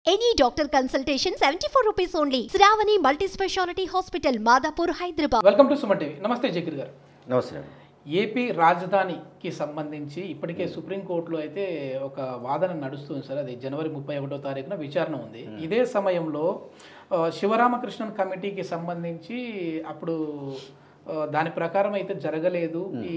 Any doctor consultation 74 rupees only. Shravani Multi-Speciality Hospital, Madhapur, Hyderabad. Welcome to Suman TV. నమస్తే జకీర్ గారు. నమస్తే. AP రాజధానికి సంబంధించి ఇప్పటికే సుప్రీంకోర్టులో అయితే ఒక వాదన నడుస్తుంది సార్. అది జనవరి 31వ తారీఖున విచారణ ఉంది. ఇదే సమయంలో శివరామకృష్ణన్ కమిటీకి సంబంధించి అప్పుడు దాని ప్రకారం అయితే జరగలేదు ఈ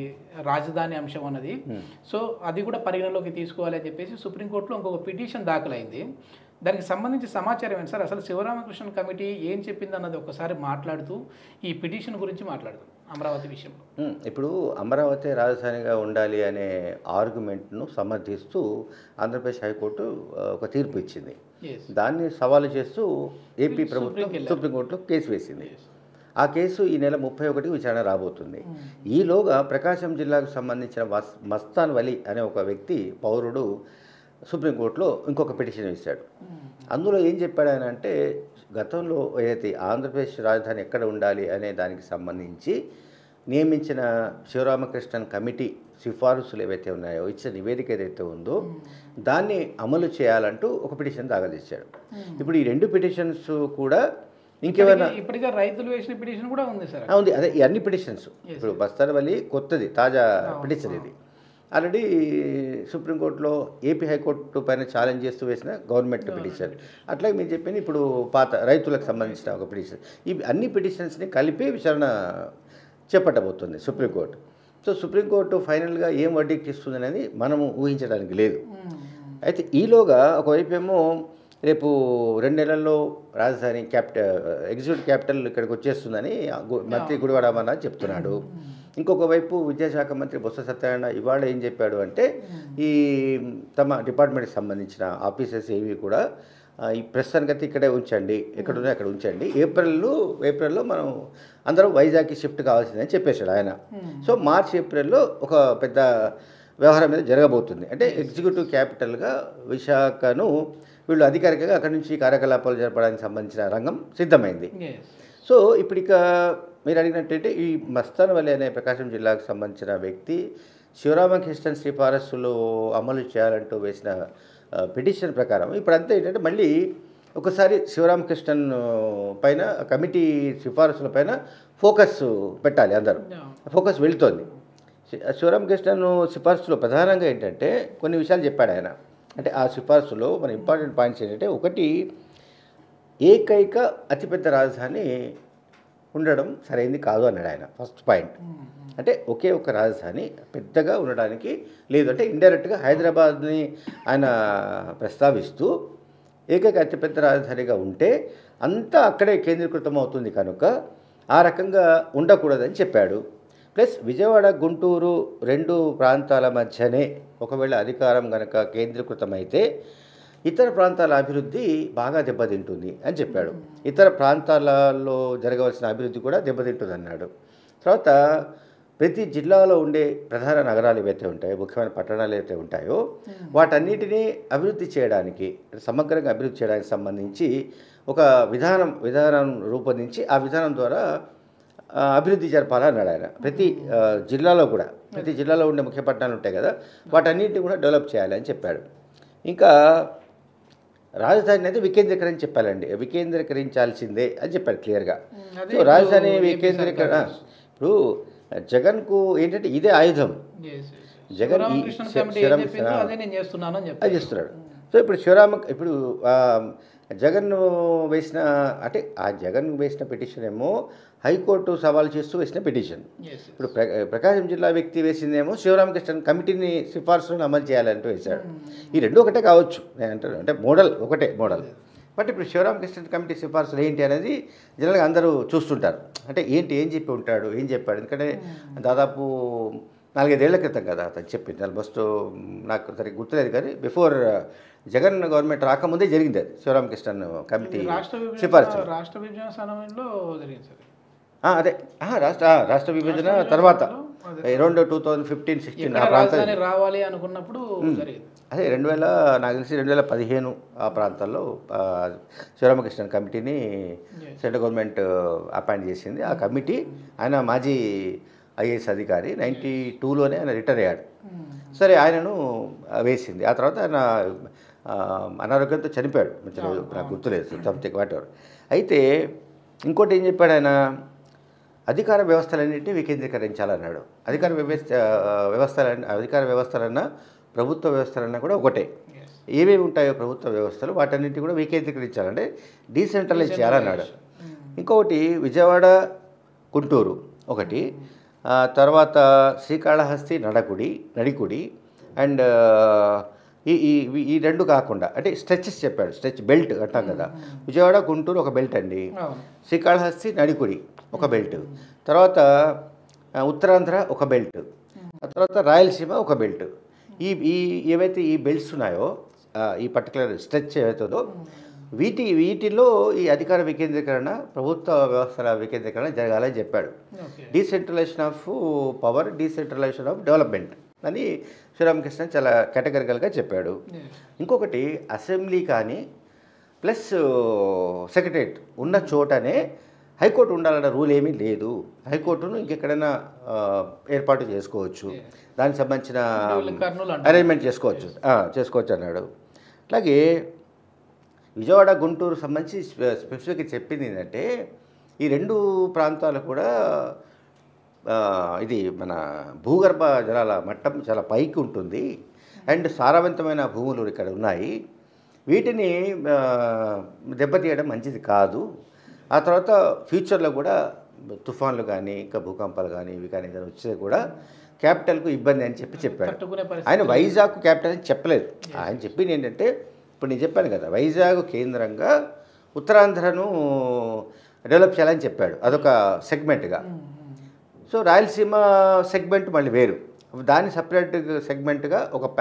రాజధాని అంశం అన్నది. సో అది కూడా పరిగణలోకి తీసుకోవాలి అని చెప్పేసి సుప్రీంకోర్టులో ఇంకొక పిటిషన్ దాఖలైంది. దానికి సంబంధించి సమాచారం ఏంటి సార్? అసలు శివరామకృష్ణన్ కమిటీ ఏం చెప్పింది అన్నది ఒకసారి మాట్లాడుతూ ఈ పిటిషన్ గురించి మాట్లాడుతూ అమరావతి విషయంలో. ఇప్పుడు అమరావతి రాజధానిగా ఉండాలి అనే ఆర్గ్యుమెంట్ను సమర్థిస్తూ ఆంధ్రప్రదేశ్ హైకోర్టు ఒక తీర్పు ఇచ్చింది. దాన్ని సవాలు చేస్తూ ఏపీ ప్రభుత్వం సుప్రీంకోర్టులో కేసు వేసింది. ఆ కేసు ఈ నెల 31కి విచారణ రాబోతుంది. ఈలోగా ప్రకాశం జిల్లాకు సంబంధించిన మస్తాన్ వలి అనే ఒక వ్యక్తి పౌరుడు సుప్రీంకోర్టులో ఇంకొక పిటిషన్ ఇచ్చాడు. అందులో ఏం చెప్పాడు ఆయన అంటే, గతంలో ఏదైతే ఆంధ్రప్రదేశ్ రాజధాని ఎక్కడ ఉండాలి అనే దానికి సంబంధించి నియమించిన శివరామకృష్ణన్ కమిటీ సిఫారసులు ఏవైతే ఉన్నాయో, ఇచ్చిన నివేదిక ఏదైతే ఉందో దాన్ని అమలు చేయాలంటూ ఒక పిటిషన్ దాఖలు చేశాడు. ఇప్పుడు ఈ రెండు పిటిషన్స్ కూడా ఇంకేమైనా ఇప్పటికే రైతులు వేసిన పిటిషన్ కూడా ఉంది సార్. ఉంది, అదే ఈ అన్ని పిటిషన్స్. ఇప్పుడు బస్తానవల్లి కొత్తది తాజా పిటిషన్ ఇది. ఆల్రెడీ సుప్రీంకోర్టులో ఏపీ హైకోర్టు పైన ఛాలెంజ్ చేస్తూ వేసిన గవర్నమెంట్ పిటిషన్. అట్లాగే మీరు చెప్పింది ఇప్పుడు పాత రైతులకు సంబంధించిన ఒక పిటిషన్. ఈ అన్ని పిటిషన్స్ని కలిపి విచారణ చేపట్టబోతుంది సుప్రీంకోర్టు. సో సుప్రీంకోర్టు ఫైనల్గా ఏం వర్డిక్ట్ ఇస్తుంది అనేది మనము ఊహించడానికి లేదు. అయితే ఈలోగా ఒకవైపు ఏమో రేపు 2 నెలల్లో రాజధాని ఎగ్జిక్యూటివ్ క్యాపిటల్ ఇక్కడికి వచ్చేస్తుందని మంత్రి గుడివాడ అమర్నాథ్ చెప్తున్నాడు. ఇంకొక వైపు విద్యాశాఖ మంత్రి బొత్స సత్యనారాయణ ఇవాళ ఏం చెప్పాడు అంటే, ఈ తమ డిపార్ట్మెంట్కి సంబంధించిన ఆఫీసర్స్ ఏవి కూడా ఈ ప్రస్తుతానికైతే ఇక్కడే ఉంచండి, ఎక్కడున్నా అక్కడ ఉంచండి, ఏప్రిల్లో మనం అందరం వైజాగ్కి షిఫ్ట్ కావాల్సిందని చెప్పేశాడు ఆయన. సో మార్చ్ ఏప్రిల్లో ఒక పెద్ద వ్యవహారం మీద జరగబోతుంది. అంటే ఎగ్జిక్యూటివ్ క్యాపిటల్గా విశాఖను వీళ్ళు అధికారికంగా అక్కడి నుంచి కార్యకలాపాలు జరపడానికి సంబంధించిన రంగం సిద్ధమైంది. సో ఇప్పుడు ఇక మీరు అడిగినట్టయితే ఈ మస్తానవల్లి అనే ప్రకాశం జిల్లాకు సంబంధించిన వ్యక్తి శివరామకృష్ణన్ సిఫారసులు అమలు చేయాలంటూ వేసిన పిటిషన్ ప్రకారం ఇప్పుడు అంతా ఏంటంటే, మళ్ళీ ఒకసారి శివరామకృష్ణన్ పైన కమిటీ సిఫారసుల పైన ఫోకస్ పెట్టాలి. అందరూ ఫోకస్ వెళుతోంది. శివరామకృష్ణన్ సిఫారసులో ప్రధానంగా ఏంటంటే కొన్ని విషయాలు చెప్పాడు ఆయన. అంటే ఆ సిఫార్సులో మన ఇంపార్టెంట్ పాయింట్స్ ఏంటంటే, ఒకటి, ఏకైక అతిపెద్ద రాజధాని ఉండడం సరైంది కాదు అన్నాడు ఆయన. ఫస్ట్ పాయింట్ అంటే ఒకే ఒక రాజధాని పెద్దగా ఉండడానికి లేదు అంటే ఇండైరెక్ట్గా హైదరాబాద్ని ఆయన ప్రస్తావిస్తూ ఏకైక అతిపెద్ద రాజధానిగా ఉంటే అంతా అక్కడే కేంద్రీకృతం అవుతుంది కనుక ఆ రకంగా ఉండకూడదని చెప్పాడు. ప్లస్ విజయవాడ గుంటూరు 2 ప్రాంతాల మధ్యనే ఒకవేళ అధికారం కనుక కేంద్రీకృతమైతే ఇతర ప్రాంతాల అభివృద్ధి బాగా దెబ్బతింటుంది అని చెప్పాడు. ఇతర ప్రాంతాలలో జరగవలసిన అభివృద్ధి కూడా దెబ్బతింటుంది అన్నాడు. తర్వాత ప్రతి జిల్లాలో ఉండే ప్రధాన నగరాలు ఏవైతే ఉంటాయో, ముఖ్యమైన పట్టణాలు ఏవైతే ఉంటాయో వాటన్నిటినీ అభివృద్ధి చేయడానికి, సమగ్రంగా అభివృద్ధి చేయడానికి సంబంధించి ఒక విధానం రూపొందించి ఆ విధానం ద్వారా అభివృద్ధి జరపాలన్నాడు ఆయన. ప్రతి జిల్లాలో ఉండే ముఖ్య పట్టణాలు ఉంటాయి కదా, వాటన్నింటినీ కూడా డెవలప్ చేయాలి అని చెప్పాడు. ఇంకా రాజధాని అయితే వికేంద్రీకరించాల్సిందే అని చెప్పాడు క్లియర్గా. సో రాజధాని ఇప్పుడు జగన్కు ఏంటంటే ఇదే ఆయుధం. జగన్ అది చేస్తున్నాడు. సో ఇప్పుడు జగన్ వేసిన పిటిషన్ ఏమో హైకోర్టు సవాల్ చేస్తూ వేసిన పిటిషన్. ఇప్పుడు ప్రకాశం జిల్లా వ్యక్తి వేసిందేమో శివరామకృష్ణన్ కమిటీని సిఫార్సులను అమలు చేయాలంటూ వేశాడు. ఈ రెండు ఒకటే కావచ్చు నేను అంటాను, అంటే ఒకటే మోడల్. బట్ ఇప్పుడు శివరామకృష్ణన్ కమిటీ సిఫార్సులు ఏంటి అనేది జనరల్గా అందరూ చూస్తుంటారు. అంటే ఏం చెప్పాడు. ఎందుకంటే దాదాపు 4-5 ఏళ్ల క్రితం కదా అతను చెప్పింది. ఆల్మోస్ట్ నాకు సరిగ్గా గుర్తులేదు, కానీ బిఫోర్ జగన్ గవర్నమెంట్ రాకముందే జరిగింది అది శివరామకృష్ణన్ కమిటీ సిఫార్సు. రాష్ట్ర విభజన సమయంలో జరిగింది సార్. అదే రాష్ట్ర విభజన తర్వాత 2015-16 ఆ ప్రాంతాన్ని రావాలి అనుకున్నప్పుడు అదే 2000 నాకు తెలిసి 2015 ఆ ప్రాంతాల్లో శివరామకృష్ణన్ కమిటీని సెంట్రల్ గవర్నమెంట్ అపాయింట్ చేసింది. ఆ కమిటీ ఆయన మాజీ ఐఏఎస్ అధికారి 92లోనే ఆయన రిటైర్ అయ్యాడు. సరే ఆయనను వేసింది. ఆ తర్వాత ఆయన అనారోగ్యంతో చనిపోయాడు, నాకు గుర్తులేదు, సంథింగ్ వాట్ ఎవర్. అయితే ఇంకోటి ఏం చెప్పాడు ఆయన, అధికార వ్యవస్థలన్నింటినీ వికేంద్రీకరించాలన్నాడు. అధికార వ్యవస్థలన్నా ప్రభుత్వ వ్యవస్థలన్నా కూడా ఒకటే. ఏవేవి ఉంటాయో ప్రభుత్వ వ్యవస్థలు వాటన్నింటినీ కూడా వికేంద్రీకరించాలంటే డీసెంట్రలైజ్ చేయాలన్నాడు. ఇంకొకటి విజయవాడ గుంటూరు ఒకటి, తర్వాత శ్రీకాళహస్తి నడికుడి అండ్ ఈ రెండు కాకుండా అంటే స్ట్రెచెస్ చెప్పాడు, స్ట్రెచ్ బెల్ట్ అంటాం కదా. విజయవాడ గుంటూరు ఒక బెల్ట్ అండి, శ్రీకాళహస్తి నడికుడి ఒక బెల్ట్, తర్వాత ఉత్తరాంధ్ర ఒక బెల్ట్, తర్వాత రాయలసీమ ఒక బెల్ట్. ఏవైతే ఈ బెల్ట్స్ ఉన్నాయో ఈ పర్టికులర్ స్ట్రెచ్ ఏవైతుందో వీటిలో ఈ అధికార వికేంద్రీకరణ, ప్రభుత్వ వ్యవస్థల వికేంద్రీకరణ జరగాలని చెప్పాడు. Decentralisation of power, decentralisation of development అని శ్రీరామకృష్ణ చాలా కేటగిరికల్గా చెప్పాడు. ఇంకొకటి అసెంబ్లీ కానీ ప్లస్ సెక్రటరేట్ ఉన్న చోటనే హైకోర్టు ఉండాలన్న రూల్ ఏమీ లేదు. హైకోర్టును ఇంకెక్కడైనా ఏర్పాటు చేసుకోవచ్చు, దానికి సంబంధించిన అరేంజ్మెంట్ చేసుకోవచ్చు అన్నాడు. అట్లాగే విజయవాడ గుంటూరు సంబంధించి స్పెసిఫిక్గా చెప్పింది ఏంటంటే ఈ రెండు ప్రాంతాలు కూడా ఇది మన భూగర్భ జలాల మట్టం చాలా పైకి ఉంటుంది అండ్ సారవంతమైన భూములు ఇక్కడ ఉన్నాయి, వీటిని దెబ్బతీయడం మంచిది కాదు. ఆ తర్వాత ఫ్యూచర్లో కూడా తుఫాన్లు కానీ ఇంకా భూకంపాలు కానీ ఇవి కానీ ఏదైనా వచ్చే కూడా క్యాపిటల్కు ఇబ్బంది అని చెప్పాడు. ఆయన వైజాగ్ క్యాపిటల్ అని చెప్పలేదు. ఆయన చెప్పింది ఏంటంటే ఇప్పుడు నేను చెప్పాను కదా, వైజాగ్ కేంద్రంగా ఉత్తరాంధ్రను డెవలప్ చేయాలని చెప్పాడు, అదొక సెగ్మెంట్గా. సో రాయలసీమ సెగ్మెంట్ మళ్ళీ వేరు, దాన్ని సపరేట్ సెగ్మెంట్గా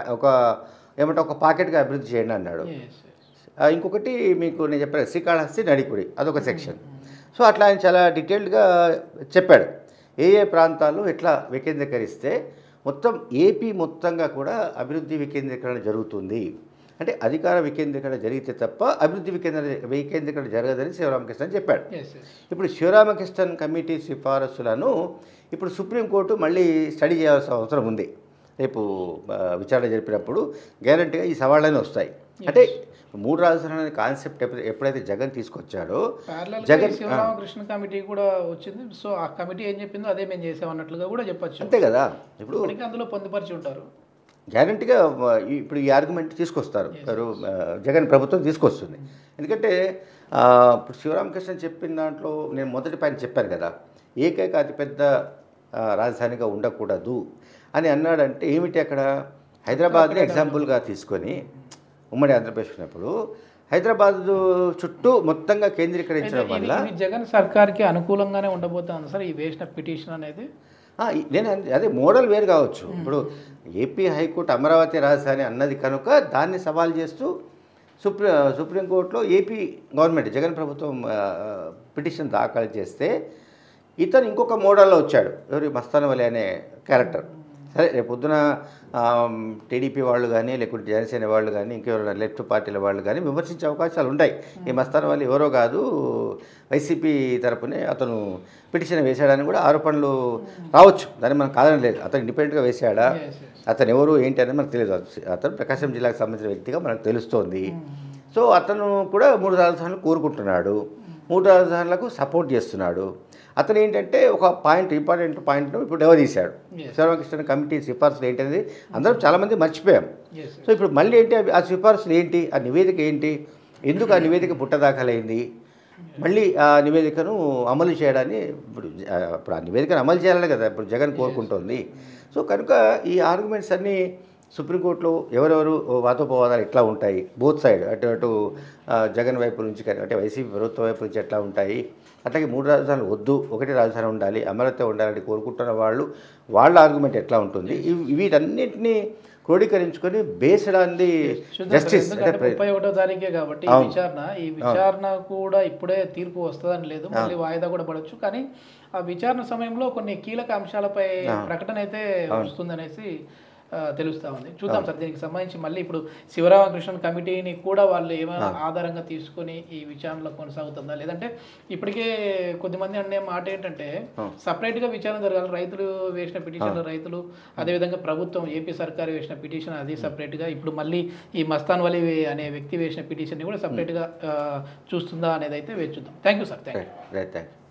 ఒక పాకెట్గా అభివృద్ధి చేయండి అన్నాడు. ఇంకొకటి మీకు నేను చెప్పాను శ్రీకాళహస్తి నడికుడి అదొక సెక్షన్. సో అట్లా ఆయన చాలా డీటెయిల్డ్గా చెప్పాడు ఏ ప్రాంతాలు ఎట్లా వికేంద్రీకరిస్తే మొత్తం ఏపీ మొత్తంగా కూడా అభివృద్ధి వికేంద్రీకరణ జరుగుతుంది. అంటే అధికార వికేంద్రీకరణ జరిగితే తప్ప అభివృద్ధి వికేంద్రీకరణ జరగదని శివరామకృష్ణన్ చెప్పాడు. ఇప్పుడు శివరామకృష్ణన్ కమిటీ సిఫారసులను ఇప్పుడు సుప్రీంకోర్టు మళ్ళీ స్టడీ చేయాల్సిన అవసరం ఉంది. రేపు విచారణ జరిపినప్పుడు గ్యారంటీగా ఈ సవాళ్ళని వస్తాయి. అంటే 3 రాజధానులు అనే కాన్సెప్ట్ ఎప్పుడైతే జగన్ తీసుకొచ్చాడో శివరామకృష్ణ కమిటీ కూడా వచ్చింది. సో ఆ కమిటీ ఏం చెప్పిందో అదే మేము చేసామన్నట్లుగా కూడా చెప్పచ్చు. అంతే కదా, ఇప్పుడు అందులో పొందుపరిచి ఉంటారు. గ్యారంటీగా ఇప్పుడు ఈ ఆర్గ్యుమెంట్ తీసుకొస్తారు, జగన్ ప్రభుత్వం తీసుకొస్తుంది. ఎందుకంటే ఇప్పుడు శివరామకృష్ణ చెప్పిన దాంట్లో నేను మొదటి పైన చెప్పాను కదా, ఏకైక అతిపెద్ద రాజధానిగా ఉండకూడదు అని అన్నాడంటే ఏమిటి, అక్కడ హైదరాబాద్ని ఎగ్జాంపుల్గా తీసుకొని ఉమ్మడి ఆంధ్రప్రదేశ్ ఉన్నప్పుడు హైదరాబాద్ చుట్టూ మొత్తంగా కేంద్రీకరించడం వల్ల జగన్ సర్కార్కి అనుకూలంగానే ఉండబోతుంది సార్ ఈ వేసిన పిటిషన్ అనేది. నేను అదే మోడల్ వేరు కావచ్చు. ఇప్పుడు ఏపీ హైకోర్టు అమరావతి రాజధాని అన్నది కనుక దాన్ని సవాల్ చేస్తూ సుప్రీంకోర్టులో ఏపీ గవర్నమెంట్ జగన్ ప్రభుత్వం పిటిషన్ దాఖలు చేస్తే ఇతను ఇంకొక మోడల్లో వచ్చాడు, ఎవరి మస్తానవలి అనే క్యారెక్టర్. సరే రేపు పొద్దున టీడీపీ వాళ్ళు కానీ లేకుంటే జనసేన వాళ్ళు కానీ ఇంకెవరైనా లెఫ్ట్ పార్టీల వాళ్ళు కానీ విమర్శించే అవకాశాలు ఉంటాయి. ఈ మస్తానవలి ఎవరో కాదు, వైసీపీ తరపునే అతను పిటిషన్ వేశాడని కూడా ఆరోపణలు రావచ్చు, దాన్ని మనం కాదని లేదు. అతను ఇండిపెండెంట్గా వేశాడా, అతను ఎవరు ఏంటి అనేది మనకు తెలియదు. అతను ప్రకాశం జిల్లాకు సంబంధించిన వ్యక్తిగా మనకు తెలుస్తోంది. సో అతను కూడా 3 రాజధానులు కోరుకుంటున్నాడు, 3 రాజధానులకు సపోర్ట్ చేస్తున్నాడు. అతను ఏంటంటే ఒక ఇంపార్టెంట్ పాయింట్ను ఇప్పుడు దెబ్బతీశాడు. శివరామకృష్ణ కమిటీ సిఫార్సులు ఏంటనేది అందరం చాలామంది మర్చిపోయాం. సో ఇప్పుడు మళ్ళీ ఏంటి ఆ సిఫార్సులు ఏంటి, ఆ నివేదిక ఏంటి, ఎందుకు ఆ నివేదిక పుట్టదాఖలైంది, మళ్ళీ ఆ నివేదికను అమలు చేయడాన్ని ఇప్పుడు ఆ నివేదికను అమలు చేయాలని కదా ఇప్పుడు జగన్ కోరుకుంటోంది. సో కనుక ఈ ఆర్గ్యుమెంట్స్ అన్నీ సుప్రీంకోర్టులో ఎవరెవరు వాదోపవాదాలు ఎట్లా ఉంటాయి, బోత్ సైడ్ అటు జగన్ వైపు నుంచి కానీ అంటే వైసీపీ ప్రభుత్వం వైపు నుంచి ఎట్లా ఉంటాయి, అట్లాగే 3 రాజధానులు వద్దు, 1 రాజధాని ఉండాలి, అమరావతి ఉండాలని కోరుకుంటున్న వాళ్ళ ఆర్గ్యుమెంట్ ఎట్లా ఉంటుంది, వీటన్నిటినీ క్రోడీకరించుకొని బేస్డ్ జస్టిస్ 31వ తారీఖే కాబట్టి ఈ విచారణ కూడా ఇప్పుడే తీర్పు వస్తుందని లేదు, మళ్ళీ వాయిదా కూడా పడవచ్చు. కానీ ఆ విచారణ సమయంలో కొన్ని కీలక అంశాలపై ప్రకటన అయితే వస్తుందనేసి తెలుస్తూ ఉంది. చూద్దాం సార్ దీనికి సంబంధించి మళ్ళీ ఇప్పుడు శివరామకృష్ణన్ కమిటీని కూడా వాళ్ళు ఏమైనా ఆధారంగా తీసుకొని ఈ విచారణలో కొనసాగుతుందా, లేదంటే ఇప్పటికే కొద్దిమంది అనే మాట ఏంటంటే సపరేట్గా విచారణ జరగాలి, రైతులు వేసిన పిటిషన్లు రైతులు, అదేవిధంగా ప్రభుత్వం ఏపీ సర్కారు వేసిన పిటిషన్ అది సపరేట్గా, ఇప్పుడు మళ్ళీ ఈ మస్తాన్ వలి అనే వ్యక్తి వేసిన పిటిషన్ని కూడా సపరేట్గా చూస్తుందా అనేది అయితే వేచి చూద్దాం. Thank you sir. Thank you.